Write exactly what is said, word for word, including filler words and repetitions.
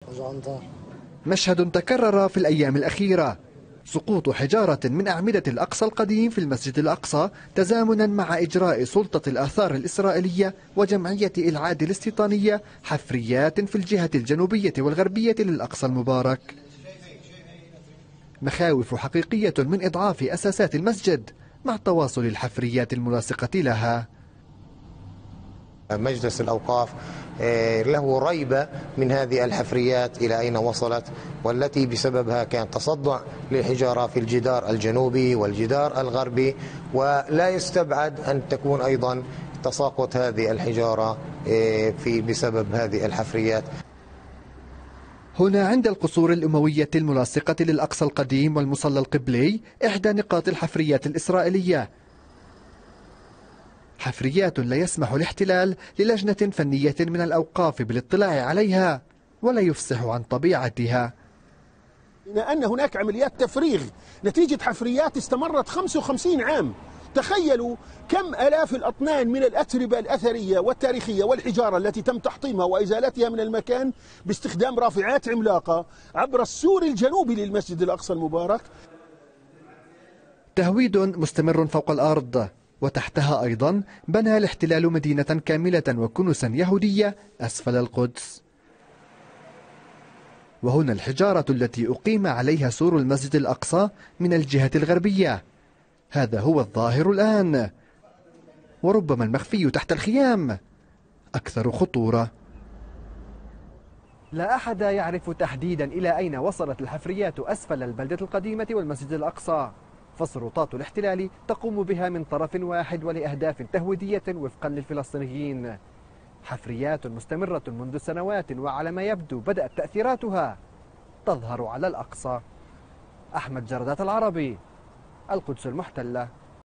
مشهد تكرر في الأيام الأخيرة، سقوط حجارة من أعمدة الأقصى القديم في المسجد الأقصى تزامنا مع إجراء سلطة الآثار الإسرائيلية وجمعية إلعاد الاستيطانية حفريات في الجهة الجنوبية والغربية للأقصى المبارك. مخاوف حقيقية من إضعاف أساسات المسجد مع تواصل الحفريات الملاصقة لها. مجلس الأوقاف له ريبة من هذه الحفريات إلى أين وصلت، والتي بسببها كان تصدع للحجارة في الجدار الجنوبي والجدار الغربي، ولا يستبعد أن تكون أيضا تساقط هذه الحجارة في بسبب هذه الحفريات. هنا عند القصور الأموية الملاصقة للأقصى القديم والمصلى القبلي إحدى نقاط الحفريات الإسرائيلية، حفريات لا يسمح الاحتلال للجنة فنية من الأوقاف بالاطلاع عليها ولا يفصح عن طبيعتها. أن هناك عمليات تفريغ نتيجة حفريات استمرت خمسة وخمسين عام. تخيلوا كم آلاف الأطنان من الأتربة الأثرية والتاريخية والحجارة التي تم تحطيمها وإزالتها من المكان باستخدام رافعات عملاقة عبر السور الجنوبي للمسجد الأقصى المبارك. تهويد مستمر فوق الأرض، وتحتها أيضا بنى الاحتلال مدينة كاملة وكنسا يهودية أسفل القدس. وهنا الحجارة التي أقيم عليها سور المسجد الأقصى من الجهة الغربية، هذا هو الظاهر الآن، وربما المخفي تحت الخيام أكثر خطورة. لا أحد يعرف تحديدا إلى أين وصلت الحفريات أسفل البلدة القديمة والمسجد الأقصى، فسلطات الاحتلال تقوم بها من طرف واحد ولأهداف تهويدية وفقا للفلسطينيين. حفريات مستمرة منذ سنوات، وعلى ما يبدو بدأت تأثيراتها تظهر على الأقصى. أحمد جردات العربي، القدس المحتلة.